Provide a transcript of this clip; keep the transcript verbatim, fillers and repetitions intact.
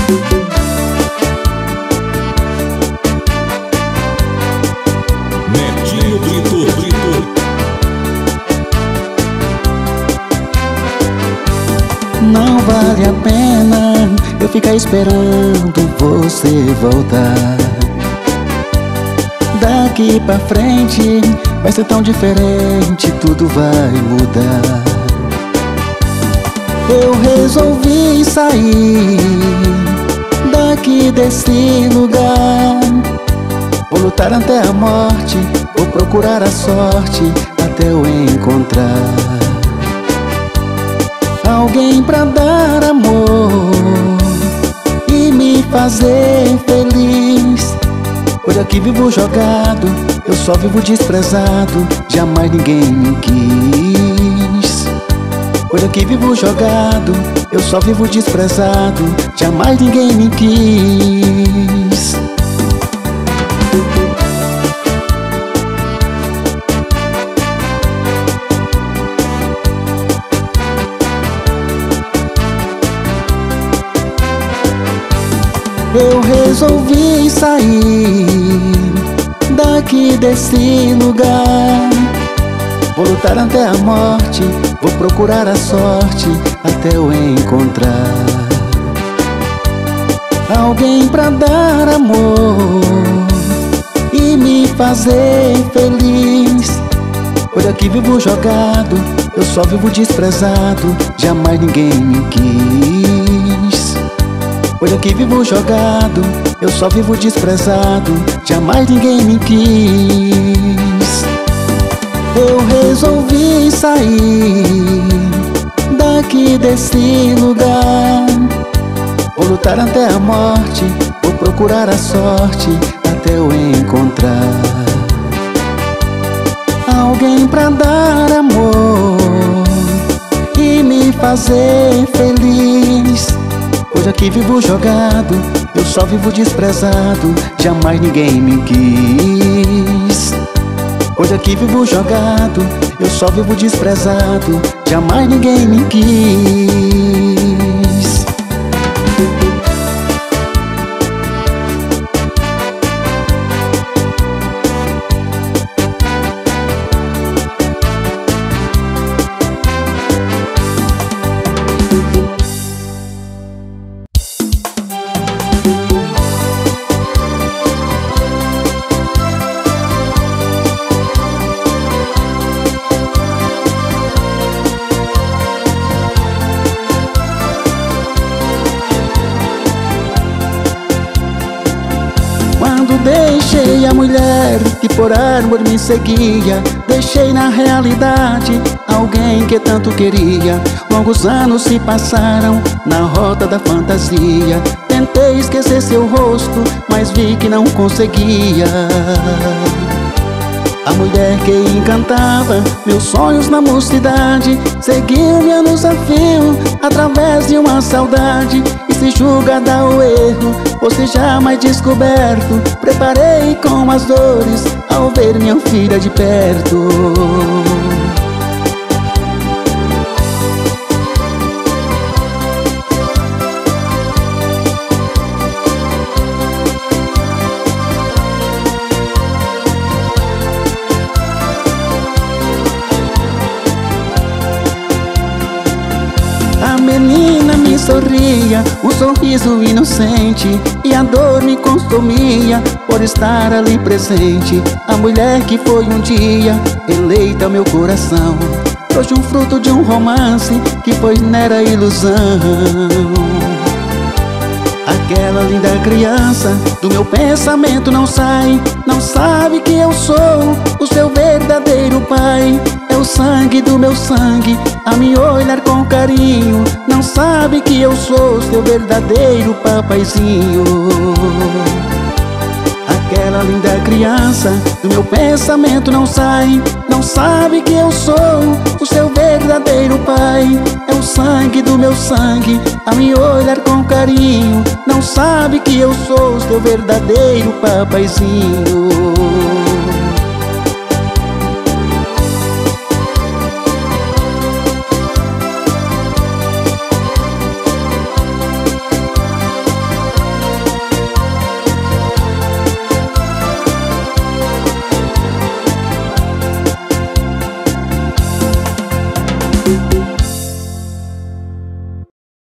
Netinho Brito, Brito. Não vale a pena eu ficar esperando você voltar. Daqui pra frente vai ser tão diferente, tudo vai mudar. Eu resolvi sair daqui desse lugar. Vou lutar até a morte, vou procurar a sorte até eu encontrar alguém pra dar amor e me fazer feliz. Por aqui vivo jogado, eu só vivo desprezado, jamais ninguém me quis. Por aqui vivo jogado, eu só vivo desprezado, jamais ninguém me quis. Eu resolvi sair daqui desse lugar. Vou lutar até a morte, vou procurar a sorte até eu encontrar alguém pra dar amor e me fazer feliz. Por aqui vivo jogado, eu só vivo desprezado, jamais ninguém me quis. Por aqui vivo jogado, eu só vivo desprezado, jamais ninguém me quis. Eu resolvi sair daqui desse lugar. Vou lutar até a morte, vou procurar a sorte até eu encontrar alguém pra dar amor e me fazer feliz. Hoje aqui vivo jogado, eu só vivo desprezado, jamais ninguém me quis. Hoje aqui vivo jogado, eu só vivo desprezado, jamais ninguém me quis. Deixei a mulher que por amor me seguia, deixei na realidade alguém que tanto queria. Longos anos se passaram na rota da fantasia. Tentei esquecer seu rosto, mas vi que não conseguia. A mulher que encantava meus sonhos na mocidade seguiu-me anos a fio, através de uma saudade. E se julga dar o erro, você jamais descoberto, preparei com as dores ao ver minha filha de perto. A menina me sorria, um sorriso inocente, e a dor me consumia por estar ali presente. A mulher que foi um dia eleita ao meu coração, trouxe um fruto de um romance que pois não era ilusão. Aquela linda criança do meu pensamento não sai, não sabe que eu sou o seu verdadeiro pai. É o sangue do meu sangue a me olhar com carinho, não sabe que eu sou seu verdadeiro papaizinho. Aquela linda criança do meu pensamento não sai, não sabe que eu sou o seu verdadeiro pai. É o sangue do meu sangue a me olhar com carinho, não sabe que eu sou seu verdadeiro papaizinho. Brito.